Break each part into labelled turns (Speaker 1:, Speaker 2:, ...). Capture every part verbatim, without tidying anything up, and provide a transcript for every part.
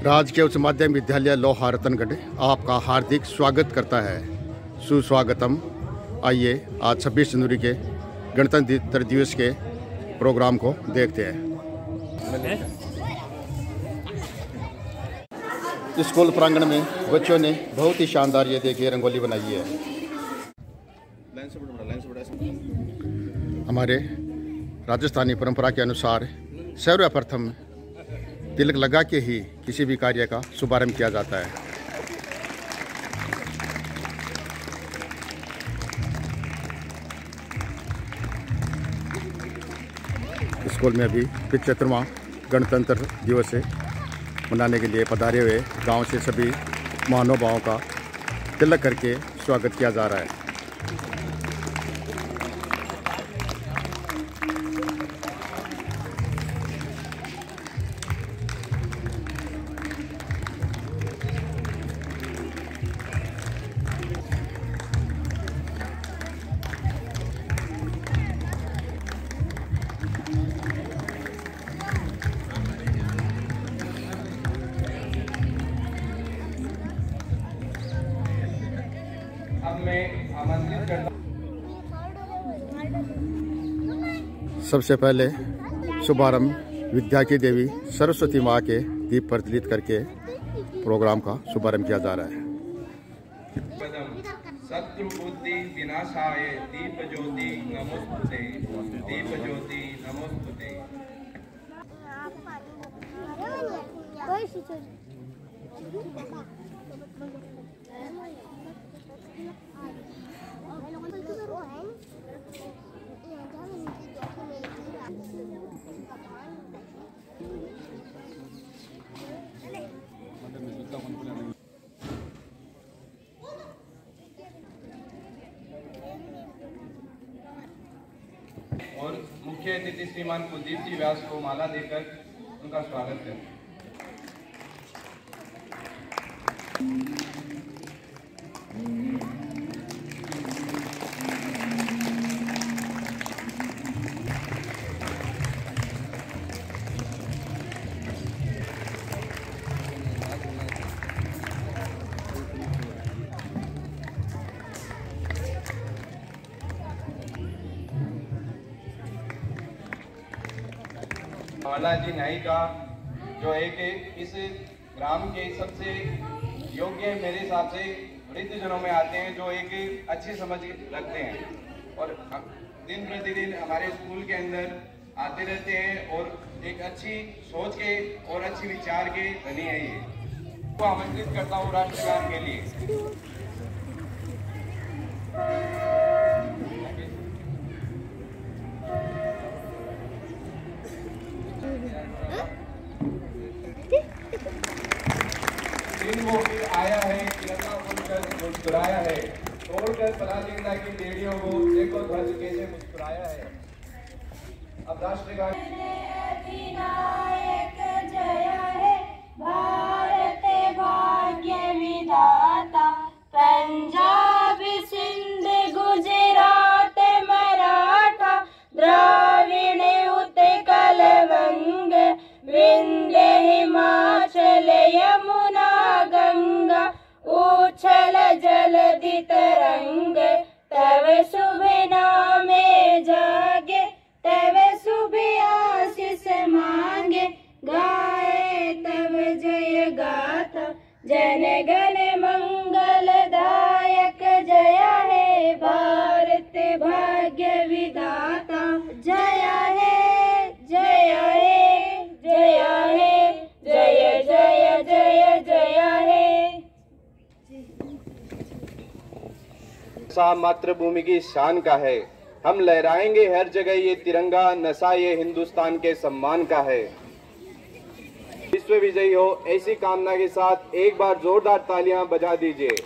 Speaker 1: राजकीय उच्च माध्यमिक विद्यालय लोहा रतनगढ़ आपका हार्दिक स्वागत करता है। सुस्वागतम। आइए आज छब्बीस जनवरी के गणतंत्र दिवस के प्रोग्राम को देखते हैं। स्कूल प्रांगण में बच्चों ने बहुत ही शानदार ये देखिए रंगोली बनाई है। हमारे राजस्थानी परंपरा के अनुसार सर्वप्रथम तिलक लगा के ही किसी भी कार्य का शुभारंभ किया जाता है। स्कूल में अभी पिछहत्तरवां गणतंत्र दिवस मनाने के लिए पधारे हुए गांव से सभी महानुभावों का तिलक करके स्वागत किया जा रहा है। सबसे पहले शुभारंभ विद्या की देवी सरस्वती माँ के दीप प्रज्वलित करके प्रोग्राम का शुभारंभ किया जा रहा है।
Speaker 2: शत्रु बुद्धि विनाशाय दीप ज्योति नमोस्तुते, दीप ज्योति नमोस्तुते। और मुख्य अतिथि श्रीमान कुलदीप जी व्यास को माला देकर उनका स्वागत करें। बालाजी नायिका जो एक इस ग्राम के सबसे योग्य मेरे हिसाब से वृद्ध जनों में आते हैं, जो एक अच्छी समझ रखते हैं और दिन प्रतिदिन हमारे स्कूल के अंदर आते रहते हैं और एक अच्छी सोच के और अच्छी विचार के धनी है। ये को आमंत्रित करता हूँ राष्ट्रगान के लिए। वो फिर आया है, तिरंगा उड़कर मुस्कुराया है, तोड़कर पराधीनता की बेड़ियों को देखो ध्वज कैसे मुस्कुराया है। अब राष्ट्रगान।
Speaker 3: अधिनायक जय है भारत भाग्य विधाता, पंजाब सिंध गुजरात मराठा द्राविड़ उत्कल वंग विंध्य हिमाचल यमुना गंगा उछल जलधि तरंग, तव शुभ नामे जागे तव शुभ आशीष मांगे, गाए तव जय गाथा जन गण मंगल दायक, जय है भारत भाग्य विधाता, जय है जय है जय है जय जय जय जय है।
Speaker 2: सा मातृभूमि की शान का है, हम लहराएंगे हर जगह ये तिरंगा, नशा ये हिंदुस्तान के सम्मान का है। विश्व विजयी हो ऐसी कामना के साथ एक बार जोरदार तालियां बजा दीजिए।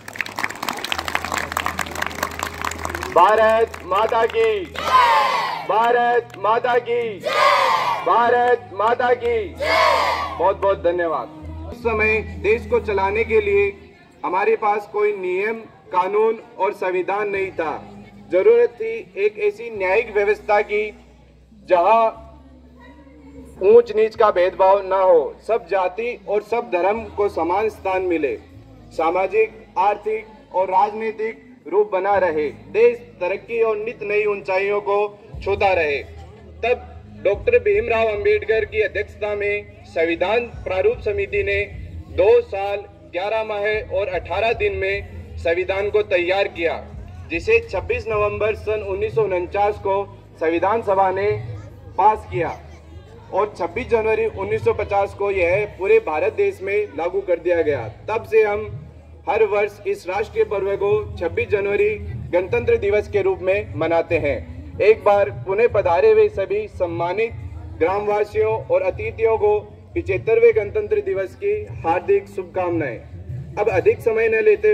Speaker 2: भारत माता की, भारत माता की, भारत माता की। बहुत बहुत धन्यवाद। उस समय देश को चलाने के लिए हमारे पास कोई नियम कानून और संविधान नहीं था। जरूरत थी एक ऐसी न्यायिक व्यवस्था की जहां ऊंच नीच का भेदभाव न हो, सब जाति और सब धर्म को समान स्थान मिले, सामाजिक, आर्थिक और राजनीतिक रूप बना रहे, देश तरक्की और नित नई ऊंचाइयों को छूता रहे। तब डॉक्टर भीमराव अंबेडकर की अध्यक्षता में संविधान प्रारूप समिति ने दो साल ग्यारह माह और अठारह दिन में संविधान को तैयार किया, जिसे छब्बीस नवंबर सन उन्नीस सौ उनचास को संविधान सभा ने पास किया और छब्बीस जनवरी उन्नीस सौ पचास को यह पूरे भारत देश में लागू कर दिया गया। तब से हम हर वर्ष इस राष्ट्रीय पर्व को छब्बीस जनवरी गणतंत्र दिवस के रूप में मनाते हैं। एक बार पुणे पधारे हुए सभी सम्मानित ग्रामवासियों और अतिथियों को पिछहत्तरवें गणतंत्र दिवस की हार्दिक शुभकामनाएं। अब अधिक समय न लेते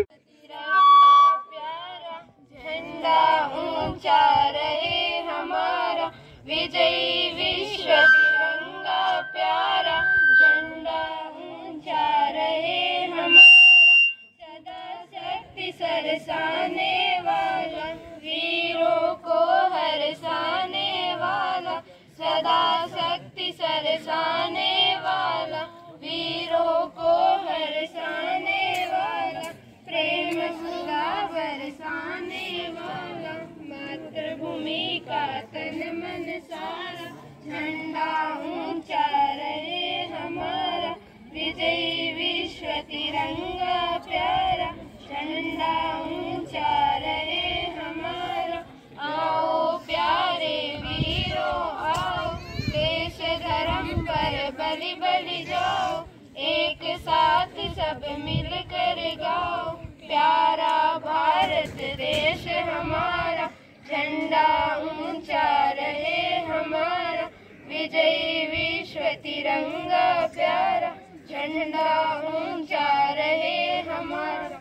Speaker 3: झंडा ऊंचा रहे हमारा, विजयी विश्व तिरंगा प्यारा, झंडा ऊंचा रहे हमारा, सदा शक्ति सरसाने वाला, वीरों को हरसाने वाला, सदा शक्ति सरसाने वाला, वीरों को हरसाने वाला, प्रेम सुधा बरसाने वाला, मातृभूमि का तन मन सारा, झंडा ऊंचा रहे हमारा, विजयी विश्व तिरंगा प्यारा, झंडा ऊंचा रहे हमारा। आओ प्यारे वीरों आओ, देश धर्म पर बलि बलि जाओ, एक साथ सब मिल कर गाओ, प्यारा भारत देश हमारा, झंडा ऊंचा रहे हमारा, विजयी विश्व तिरंगा प्यारा, झंडा ऊंचा रहे हमारा।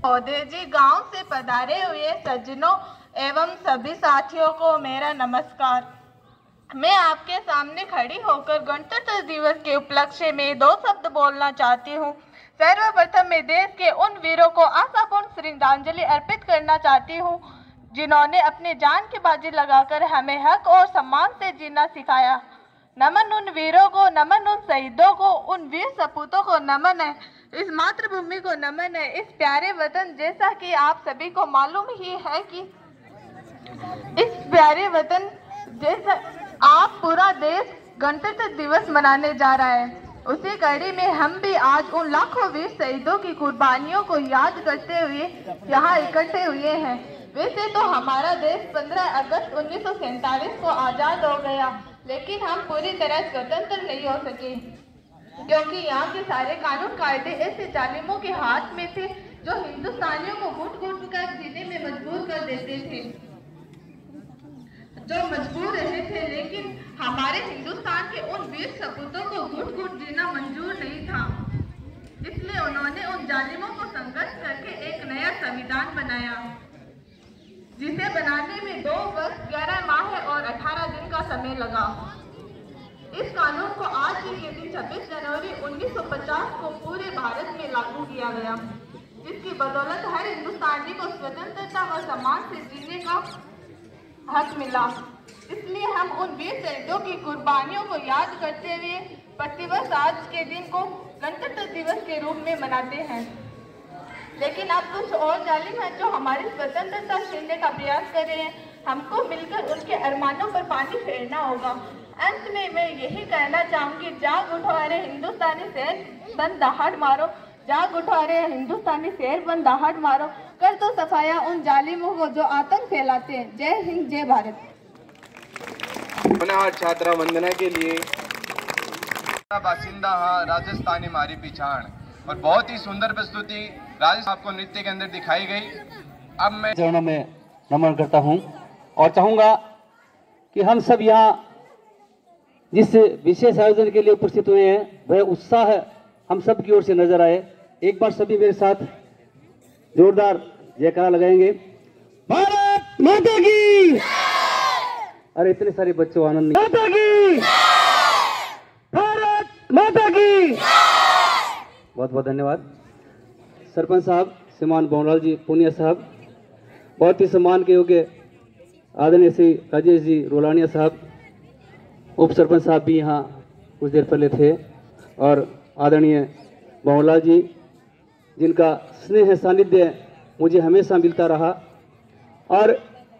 Speaker 4: महोदय जी, गांव से पधारे हुए सज्जनों एवं सभी साथियों को मेरा नमस्कार। मैं आपके सामने खड़ी होकर गणतंत्र दिवस के उपलक्ष्य में दो शब्द बोलना चाहती हूँ। सर्वप्रथम मैं देश के उन वीरों को आशापूर्ण श्रद्धांजलि अर्पित करना चाहती हूँ जिन्होंने अपने जान की बाजी लगाकर हमें हक और सम्मान से जीना सिखाया। नमन उन वीरों को, नमन उन शहीदों को, उन वीर सपूतों को नमन है, इस मातृभूमि को नमन है, इस प्यारे वतन, जैसा कि आप सभी को मालूम ही है कि इस प्यारे वतन जैसा आप पूरा देश गणतंत्र दिवस मनाने जा रहा है। उसी कड़ी में हम भी आज उन लाखों वीर शहीदों की कुर्बानियों को याद करते हुए यहाँ इकट्ठे हुए हैं। वैसे तो हमारा देश पंद्रह अगस्त उन्नीस सौ सैंतालीस को आजाद हो गया, लेकिन हम पूरी तरह स्वतंत्र नहीं हो सके, क्योंकि यहाँ के सारे कानून कायदे ऐसे जालिमों के हाथ में थे जो हिंदुस्तानियों को घुट घुट कर जीने में मजबूर कर देते थे, जो मजबूर रहे थे। लेकिन हमारे हिंदुस्तान के उन वीर सपूतों को घुट घुट जीना मंजूर नहीं था, इसलिए उन्होंने उन जालिमों को संघर्ष करके एक नया संविधान बनाया, जिसे बनाने में दो वर्ष ग्यारह माह और अठारह दिन का समय लगा। इस कानून को आज ही के दिन छब्बीस जनवरी उन्नीस सौ पचास को पूरे भारत में लागू किया गया, जिसकी बदौलत हर हिंदुस्तानी को स्वतंत्रता व सम्मान से जीने का हक मिला। इसलिए हम उन वीर शहीदों की कुर्बानियों को याद करते हुए प्रतिवर्ष आज के दिन को गणतंत्र दिवस के रूप में मनाते हैं। लेकिन अब कुछ और जालिम है जो हमारी स्वतंत्रता छीनने का प्रयास कर रहे हैं। हमको मिलकर उनके अरमानों पर पानी फेरना होगा। अंत में मैं यही कहना चाहूंगी, जाग उठो अरे हिंदुस्तानी शेर बन दहाड़ मारो, जाग उठो अरे हिंदुस्तानी शेर बन दहाड़ मारो, कर दो सफाया उन जालिमों को जो आतंक फैलाते हैं। जय हिंद, जय भारत।
Speaker 2: पुनः छात्रा वंदना के लिए बासिंदा हाँ राजस्थानी मारी पिछाड़, और बहुत ही सुंदर प्रस्तुति राजस्थान आपको नृत्य के अंदर दिखाई गई। अब मैं
Speaker 5: चरणों में नमन करता हूं और चाहूंगा कि हम सब यहाँ जिस विशेष आयोजन के लिए उपस्थित हुए हैं वह उत्साह हम सब की ओर से नजर आए। एक बार सभी मेरे साथ जोरदार जयकारा लगाएंगे। भारत माता की। अरे इतने सारे बच्चों आनंद नहीं। माता की। भारत माता की। बहुत बहुत धन्यवाद। सरपंच साहब श्रीमान भवनलाल जी पूनिया साहब, बहुत ही सम्मान के योग्य आदरणीय श्री राजेश जी रोलानिया साहब, उप सरपंच साहब भी यहाँ कुछ देर पहले थे, और आदरणीय भवनलाल जी जिनका स्नेह सानिध्य मुझे हमेशा मिलता रहा, और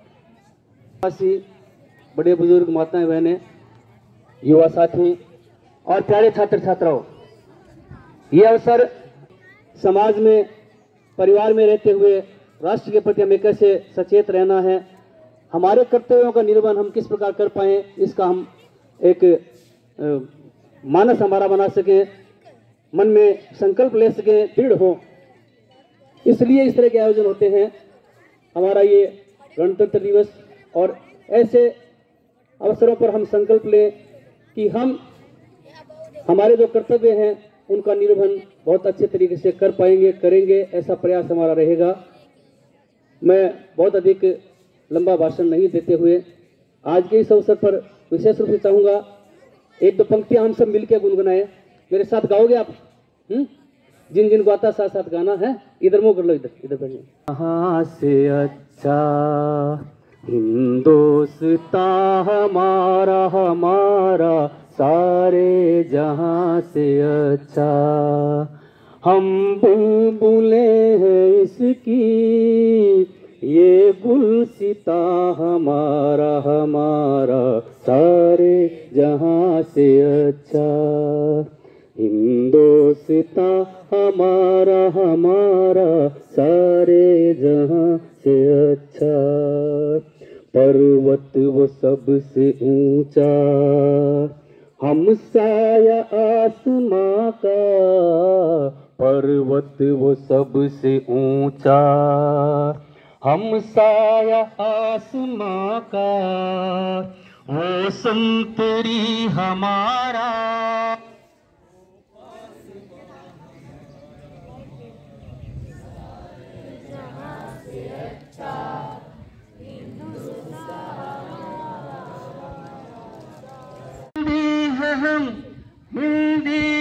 Speaker 5: बड़े बुजुर्ग माताएं बहनें, युवा साथी और प्यारे छात्र छात्राओं, ये अवसर समाज में परिवार में रहते हुए राष्ट्र के प्रति हमें कैसे सचेत रहना है, हमारे कर्तव्यों का निर्वहन हम किस प्रकार कर पाएं, इसका हम एक मानस हमारा बना सके, मन में संकल्प ले सके, दृढ़ हो, इसलिए इस तरह के आयोजन होते हैं। हमारा ये गणतंत्र दिवस, और ऐसे अवसरों पर हम संकल्प लें कि हम हमारे जो कर्तव्य हैं उनका निर्वहन बहुत अच्छे तरीके से कर पाएंगे, करेंगे, ऐसा प्रयास हमारा रहेगा। मैं बहुत अधिक लंबा भाषण नहीं देते हुए आज के इस अवसर पर विशेष रूप से चाहूंगा एक दो पंक्तियां हम सब मिलकर गुनगुनाएं। मेरे साथ गाओगे आप? हम्म जिन जिन को आता साथ साथ गाना है। इधर मुंह कर लो, इधर इधर बैठिए। कहाँ से अच्छा हिंदुस्ता हमारा, हमारा सारे जहां से अच्छा, हम बुलबुले हैं इसकी, ये गुलसिता हमारा, हमारा सारे जहां से अच्छा, हिंदुस्ता हमारा, हमारा सारे जहां से अच्छा, पर्वत वो सबसे ऊंचा, हम साया आसमां का, पर्वत वो सबसे ऊंचा, हम साया आसमां का, वो संतरी हमारा, हम हिंदी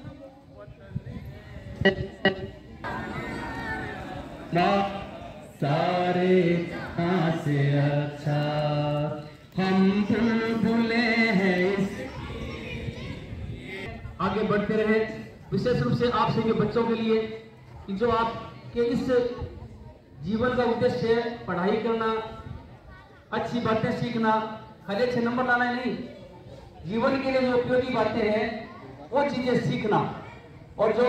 Speaker 5: सारे कहाँ से अच्छा हम भूले हैं। आगे बढ़ते रहे, विशेष रूप से आप सभी बच्चों के लिए कि जो आपके इस जीवन का उद्देश्य है पढ़ाई करना, अच्छी बातें सीखना, खाली अच्छे नंबर लाना नहीं, जीवन के लिए जो उपयोगी बातें हैं वो चीजें सीखना और जो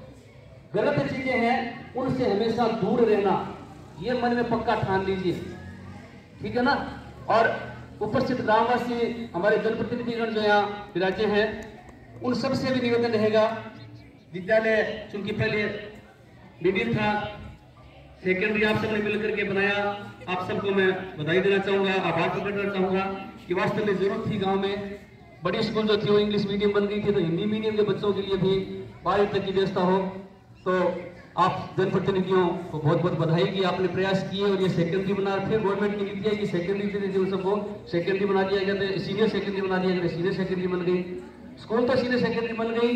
Speaker 5: गलत चीजें हैं उनसे हमेशा दूर रहना, ये मन में पक्का ठान लीजिए, ठीक है ना। और उपस्थित ग्रामवासी हमारे जनप्रतिनिधिगण जो यहाँ विराजे हैं उन सबसे भी निवेदन रहेगा, विद्यालय चूंकि पहले विभिन्न था, सेकेंडरी आप सबने मिलकर के बनाया, आप सबको मैं बधाई देना चाहूंगा, आभार प्रकट करना चाहूंगा कि वास्तव में जरूरत थी गांव में बड़ी स्कूल जो थी वो इंग्लिश मीडियम बन गई थी, तो हिंदी मीडियम के बच्चों के लिए भी बारहवीं तक की व्यवस्था हो। तो आप जनप्रतिनिधियों को बहुत बहुत बधाई कि आपने प्रयास किए और ये सेकेंडरी बना, फिर गवर्नमेंट की नीति है कि सेकेंडरी जो सबको सेकेंडरी बना दिया गया, तो सीनियर सेकेंडरी बना दिया गया, सीनियर सेकेंडरी बन गई, स्कूल तो सीनियर सेकेंडरी बन गई,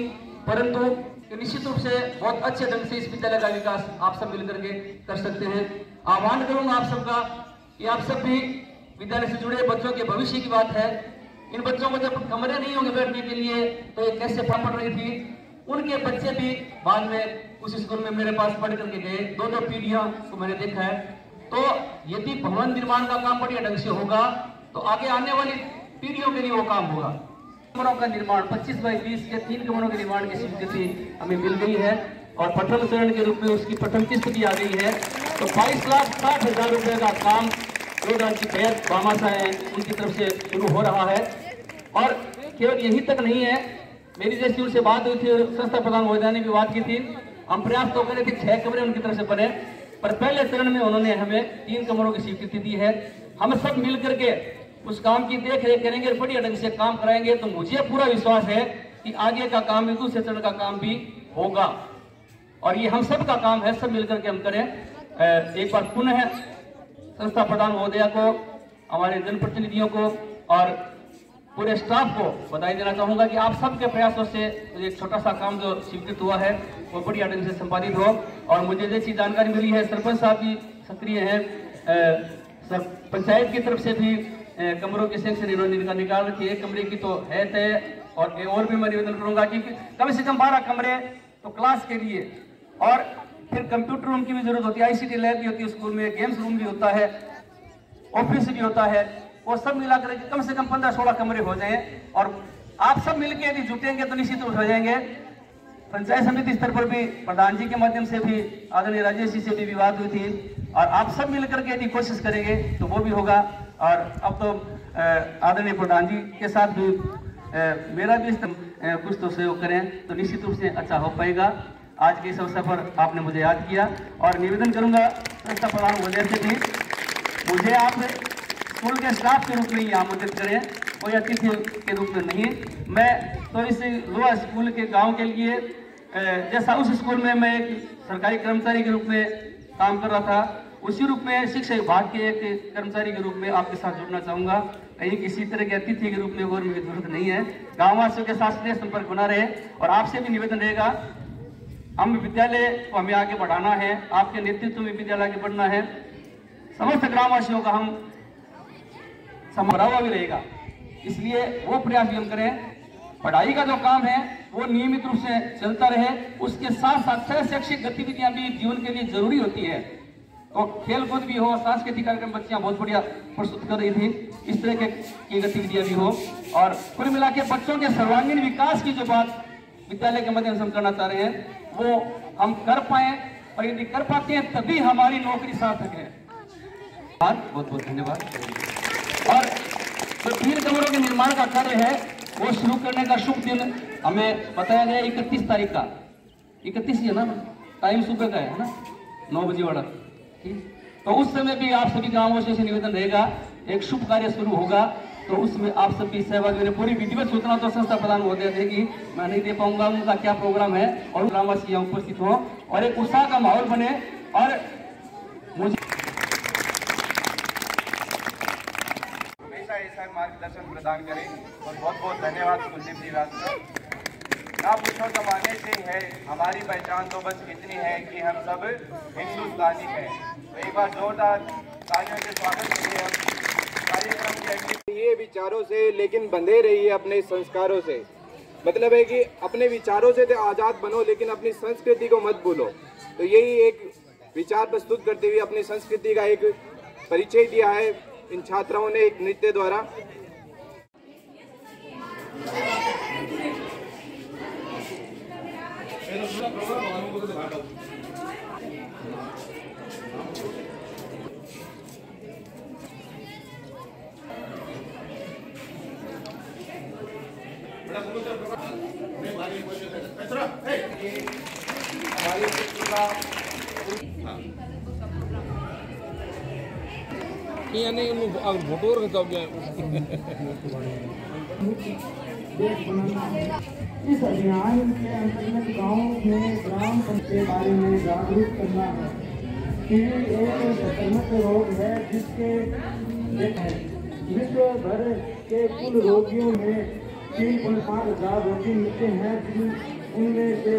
Speaker 5: परंतु निश्चित रूप से बहुत अच्छे ढंग से इस विद्यालय का विकास आप सब मिलकर के कर सकते हैं। आह्वान करूंगा आप सबका कि आप सब भी विद्यालय से जुड़े बच्चों के भविष्य की बात है, इन बच्चों को जब कमरे नहीं होंगे बैठने के लिए तो ये कैसे पढ़ रही थी, उनके बच्चे भी बाद में उस स्कूल में मेरे पास पढ़ करके गए, दो दो पीढ़ियों को मैंने देखा है। तो यदि भवन निर्माण का काम बढ़िया ढंग से होगा तो आगे आने वाली पीढ़ियों के लिए वो काम होगा। कमरों का निर्माण पच्चीस बाई बीस के तीन कमरों के निर्माण की स्वीकृति हमें मिल गई है और प्रथम चरण के रूप में उसकी प्रथम किस्त भी आ गई है। तो बाईस लाख साठ हजार रुपए का काम रोड की तैयार बामासा है उनकी तरफ से शुरू हो रहा है। और केवल यही तक नहीं है, मेरी जैसी उनसे बात हुई थी, संस्था प्रधान महोदय ने भी बात की थी, हम प्रयास तो करे थे छह कमरे उनकी तरफ से बने, पर पहले चरण में उन्होंने हमें तीन कमरों की स्वीकृति दी है। हम सब मिल करके उस काम की देख रेख करेंगे, बढ़िया ढंग से काम कराएंगे, तो मुझे पूरा विश्वास है कि आगे का काम भी, दूसरे चरण का काम भी होगा और ये हम सब का काम है, सब मिलकर के हम करें। एक बार पुनः संस्था प्रधान महोदया को, हमारे जनप्रतिनिधियों को और पूरे स्टाफ को बधाई देना चाहूंगा कि आप सबके प्रयासों से एक छोटा सा काम जो स्वीकृत हुआ है वो बढ़िया ढंग से संपादित हो। और मुझे जैसी जानकारी मिली है, सरपंच साहब भी सक्रिय हैं, पंचायत की तरफ से भी कमरों की सेंक्शन इन्होंने निकाल रखी है, कमरे की तो है तय, और और भी मैं निवेदन करूंगा कि कम से कम बारह कमरे तो क्लास के लिए, और फिर कंप्यूटर रूम की भी जरूरत होती है, आईसीटी लैब भी होती है स्कूल में, गेम्स रूम भी होता है, ऑफिस भी होता है, वो सब मिलाकर के कम से कम पंद्रह सोलह कमरे हो जाएं। और आप सब मिलकर यदि जुटेंगे तो निश्चित रूप हो जाएंगे। पंचायत समिति स्तर पर भी प्रधान जी के माध्यम से भी, आदरणीय राजेश जी से भी विवाद हुई थी, और आप सब मिलकर के यदि कोशिश करेंगे तो वो भी होगा। और अब तो आदरणीय प्रधान जी के साथ भी आ, मेरा भी कुछ तो सहयोग करें तो निश्चित रूप से अच्छा हो पाएगा। आज के इस अवसर पर आपने मुझे याद किया और निवेदन करूंगा संस्था प्रधान महोदय से भी, मुझे आप स्कूल के स्टाफ के रूप में ही आमंत्रित करें, कोई अतिथि के रूप में नहीं। मैं तो इस लोहा स्कूल के गांव के लिए, जैसा उस स्कूल में मैं एक सरकारी कर्मचारी के रूप में काम कर रहा था, उसी रूप में शिक्षा विभाग के एक कर्मचारी के रूप में आपके साथ जुड़ना चाहूँगा। कहीं किसी तरह के अतिथि के रूप में और मेरी जरूरत नहीं है। गाँववासियों के साथ स्नेह संपर्क बना रहे, और आपसे भी निवेदन रहेगा, हम विद्यालय को हमें आगे बढ़ाना है, आपके नेतृत्व में विद्यालय आगे बढ़ना है, समस्त ग्रामवासियों का हम बढ़ावा भी रहेगा, इसलिए वो प्रयास भी हम करें। पढ़ाई का जो काम है वो नियमित रूप से चलता रहे, उसके साथ साथ सह शैक्षिक गतिविधियां भी जीवन के लिए जरूरी होती है। तो खेल कूद भी हो, सांस्कृतिक कार्यक्रम बच्चियां बहुत बढ़िया प्रस्तुत कर रही थी, इस तरह के की गतिविधियां भी हो, और कुल मिला के बच्चों के सर्वांगीण विकास की जो बात विद्यालय के माध्यम से हम करना चाह रहे हैं वो हम कर पाए, और यदि कर पाते हैं तभी हमारी नौकरी सार्थक है। बहुत बहुत धन्यवाद। और जो तीन कमरों के निर्माण का कार्य है वो शुरू करने का शुभ दिन हमें बताया गया इकतीस तारीख का, इकतीस ही है ना, टाइम सुबह का है ना, नौ बजे वाला, ठीक। तो उस समय भी आप सभी ग्रामवासियों से निवेदन रहेगा, एक शुभ कार्य शुरू होगा, तो उसमें आप सभी सहभागी होने, पूरी विधिवत सूचना तो संस्था प्रधान महोदय देगी, मैं नहीं दे पाऊंगा, उनका क्या प्रोग्राम है, और ग्रामवासी यहाँ उपस्थित हो और एक उत्साह का माहौल बने। और मुझे
Speaker 2: ऐसा ऐसा है मार्गदर्शन प्रदान करें। और बहुत बहुत धन्यवाद कुलदीप जी व्यास का। ना पूछो जमाने से है हमारी पहचान तो बस इतनी है कि हम सब हिंदुस्तानी हैं। तो एक बार जोरदार तालियों से स्वागत करिए हम कार्यक्रम के अगले।
Speaker 6: ये विचारों से लेकिन बंधे रहिए अपने संस्कारों से। मतलब है कि अपने विचारों से तो आज़ाद बनो लेकिन अपनी संस्कृति को मत भूलो। तो यही एक विचार प्रस्तुत करते हुए अपनी संस्कृति का एक परिचय दिया है इन छात्राओं ने एक नृत्य द्वारा।
Speaker 7: नहीं भोटोर खिंचाओ क्या
Speaker 8: इस अभियान के अंतर्गत गाँव में ग्राम पंचायत के बारे में जागरूक करना है कि एक संक्रमक रोग है जिसके विश्व भर के कुल रोगियों में तीन पॉइंट पाँच हजार रोगी मिलते हैं उनमें से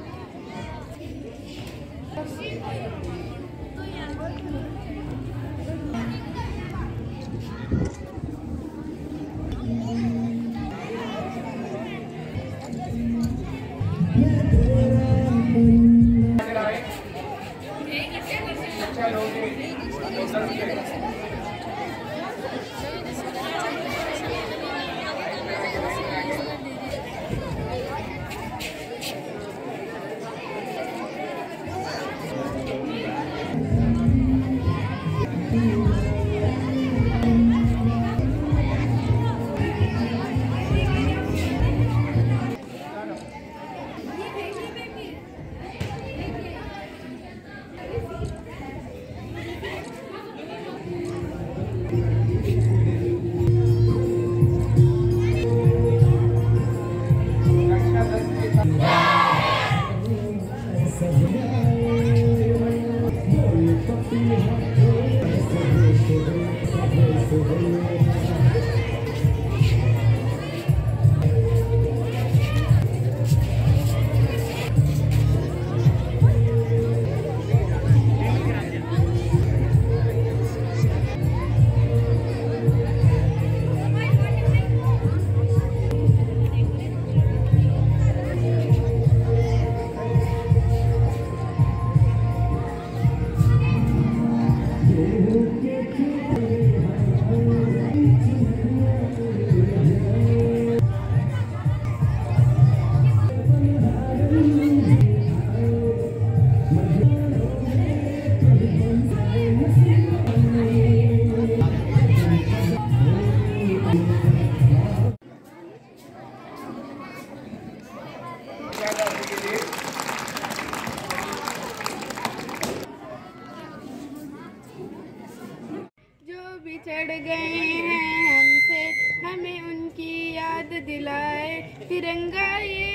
Speaker 3: बिछड़ गए हैं हमसे हमें उनकी याद दिलाए। तिरंगा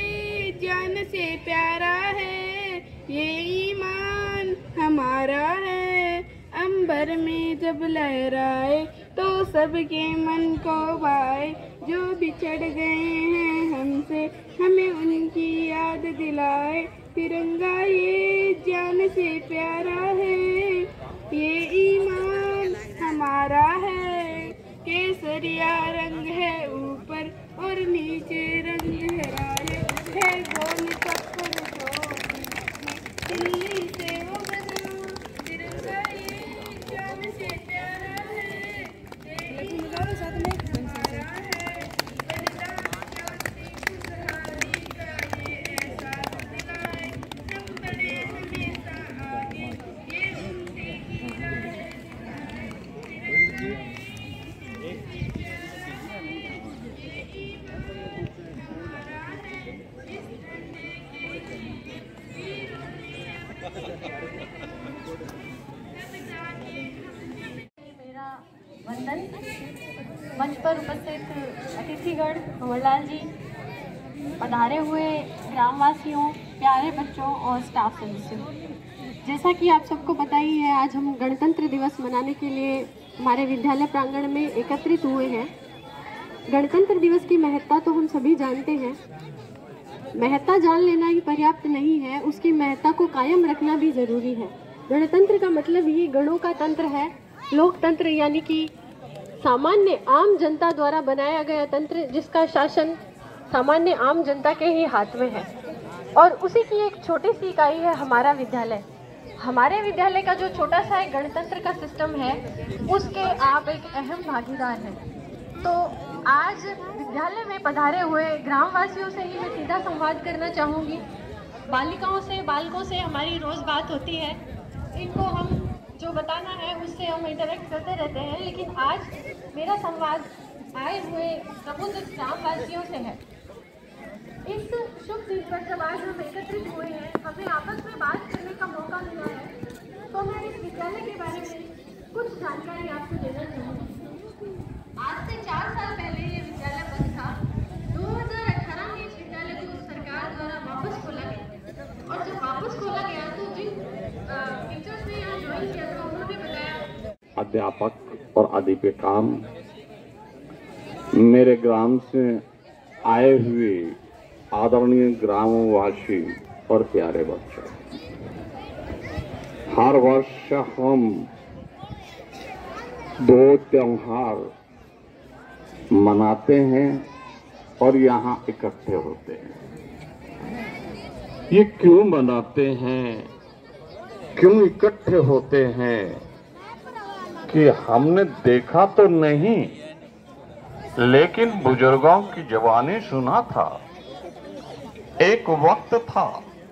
Speaker 3: ये जान से प्यारा है, ये ईमान हमारा है। अंबर में जब लहराए तो सबके मन को भाए। जो बिछड़ गए हैं हमसे हमें उनकी याद दिलाए। तिरंगा ये जान से प्यारा है, ये ईमान हमारा है। केसरिया रंग है ऊपर और नीचे रंग लहराए है। गोल चक्कर दिल्ली से वो बना। तिरंगा ये जान से प्यारा है, ये ईमान हमारा है। बलिदान क्रांति खुशहाली का ये एहसास दिलाए। हम बढ़े हमेशा आगे, ये उनसे की राह है।
Speaker 9: मेरा वंदन। मंच पर उपस्थित अतिथिगण, कंवरलाल जी, पधारे हुए ग्रामवासियों, प्यारे बच्चों और स्टाफ सदस्यों, जैसा कि आप सबको पता ही है, आज हम गणतंत्र दिवस मनाने के लिए हमारे विद्यालय प्रांगण में एकत्रित हुए हैं। गणतंत्र दिवस की महत्ता तो हम सभी जानते हैं। महत्ता जान लेना ही पर्याप्त नहीं है, उसकी महत्ता को कायम रखना भी जरूरी है। गणतंत्र का मतलब ही गणों का तंत्र है। लोकतंत्र यानी कि सामान्य आम जनता द्वारा बनाया गया तंत्र, जिसका शासन सामान्य आम जनता के ही हाथ में है, और उसी की एक छोटी सी इकाई है हमारा विद्यालय। हमारे विद्यालय का जो छोटा सा एक गणतंत्र का सिस्टम है, उसके आप एक अहम भागीदार हैं। तो आज विद्यालय में पधारे हुए ग्रामवासियों से ही मैं सीधा संवाद करना चाहूँगी। बालिकाओं से, बालकों से हमारी रोज़ बात होती है, इनको हम जो बताना है उससे हम इंटरेक्ट करते रहते हैं, लेकिन आज मेरा संवाद आए हुए प्रबुद्ध ग्रामवासियों से है। इस शुभ दिन पर जब आज हम एकत्रित हुए हैं, हमें आपस में बात करने का मौका मिला है, तो मैं इस विद्यालय के बारे में कुछ जानकारी आपको देना चाहूँगी। आज से चार साल पहले ये विद्यालय बंद था। दो हज़ार अठारह में इस विद्यालय को सरकार द्वारा वापस खोला गया, और जब वापस खोला गया तो जिन टीचर्स ने यहाँ ज्वाइन किया था उन्होंने बताया,
Speaker 10: अध्यापक और अध्यापिकाओं, मेरे ग्राम से आए हुए आदरणीय ग्रामवासी और प्यारे बच्चों, हर वर्ष हम दो त्योहार मनाते हैं और यहाँ इकट्ठे होते हैं। ये क्यों मनाते हैं, क्यों इकट्ठे होते हैं कि हमने देखा तो नहीं, लेकिन बुजुर्गों की जुबानी सुना था। एक वक्त था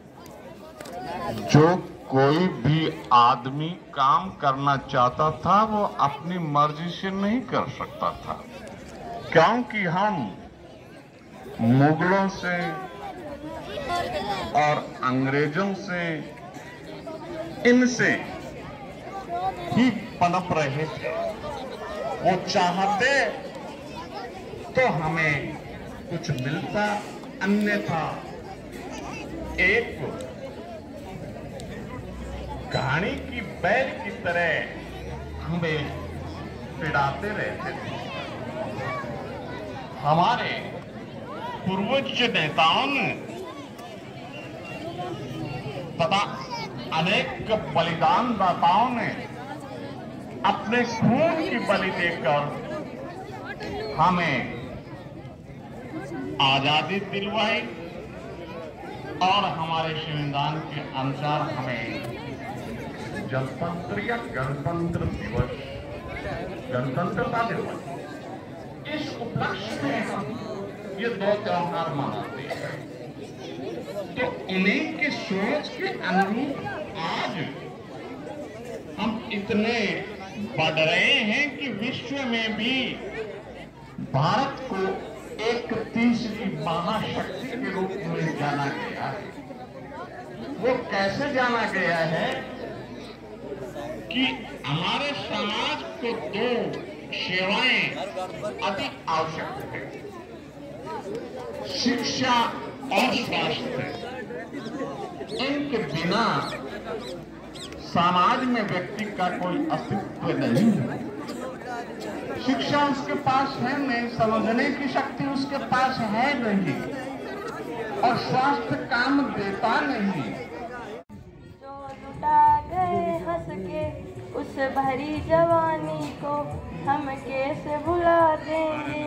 Speaker 10: जो कोई भी आदमी काम करना चाहता था वो अपनी मर्जी से नहीं कर सकता था, क्योंकि हम मुगलों से और अंग्रेजों से, इनसे ही पनप रहे थे। वो चाहते तो हमें कुछ मिलता, अन्यथा एक कहानी की बैल की तरह हमें पिड़ाते रहते थे। हमारे पूर्वज नेताओं ने तथा अनेक बलिदान दाताओं ने अपने खून की बलि देकर हमें आजादी दिलवाई, और हमारे संविधान के अनुसार हमें जनतंत्र या गणतंत्र दिवस, गणतंत्रता दिवस, इस उपलक्ष्य में हम ये दो त्योहार मनाते हैं। तो इन्हीं की सोच के अनुरूप आज हम इतने बढ़ रहे हैं कि विश्व में भी भारत को एक तीसरी महाशक्ति के रूप में जाना गया है। वो कैसे जाना गया है कि हमारे समाज को दो सेवाएं अति आवश्यक है, शिक्षा और स्वास्थ्य। इनके बिना समाज में व्यक्ति का कोई अस्तित्व नहीं है। शिक्षा उसके पास है नहीं, समझने की शक्ति उसके पास है नहीं, और स्वास्थ्य काम देता नहीं।
Speaker 3: जो लुटा गए हंस के उस भरी जवानी को हम कैसे भुला देंगे।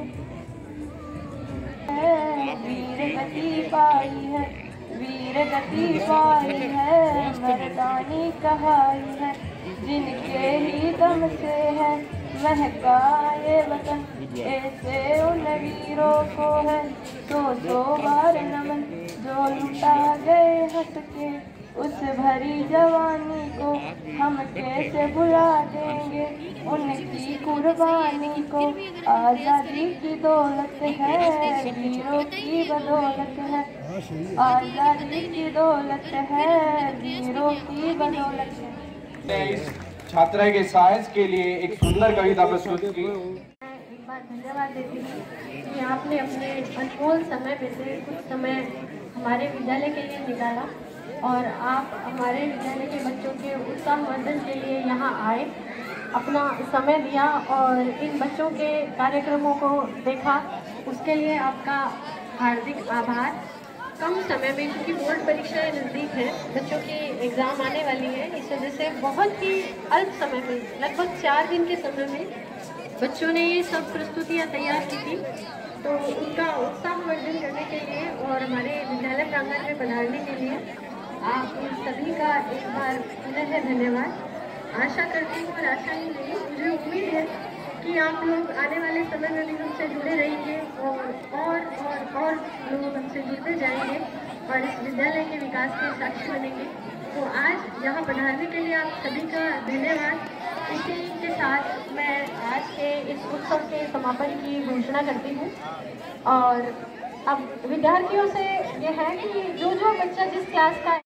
Speaker 3: वीर गति पाई है, वीर गति पाई है, मर्दानी कहाई है, जिनके ही दम से है महकाए वतन, ऐसे उन वीरों को है सौ सौ बार नमन। जो लुटा गए हंस के उस भरी जवानी को हम कैसे भुला देंगे उनकी कुर्बानी को। आज़ादी की दौलत है, वीरों की बदौलत है, आज़ादी की दौलत है, वीरों की बदौलत है।
Speaker 2: इस छात्रा के साहस के लिए एक सुंदर कविता प्रस्तुत की।
Speaker 9: एक बार धन्यवाद देती हूँ कि आपने अपने अनमोल समय में से कुछ समय हमारे विद्यालय के लिए निकाला, और आप हमारे विद्यालय के बच्चों के उत्साहवर्धन के लिए यहाँ आए। अपना समय दिया और इन बच्चों के कार्यक्रमों को देखा, उसके लिए आपका हार्दिक आभार। कम समय में, क्योंकि बोर्ड परीक्षाएं नज़दीक है, बच्चों की एग्ज़ाम आने वाली है, इस वजह से बहुत ही अल्प समय में, लगभग चार दिन के समय में बच्चों ने ये सब प्रस्तुतियाँ तैयार की थी। तो उनका उत्साहवर्धन करने के लिए और हमारे विद्यालय प्रांगण में पधारने के लिए आप सभी का एक बार पुनः धन्यवाद। आशा करती हूँ और आशा ही नहीं, मुझे उम्मीद है कि आप लोग आने वाले समय में भी हमसे जुड़े रहेंगे और और और और लोग हमसे जुड़ते जाएंगे और इस विद्यालय के विकास के साक्षी बनेंगे। तो आज यहाँ पधारने के लिए आप सभी का धन्यवाद। इसी के साथ मैं आज के इस उत्सव के समापन की घोषणा करती हूँ। और अब विद्यार्थियों से ये है कि जो जो बच्चा जिस क्लास का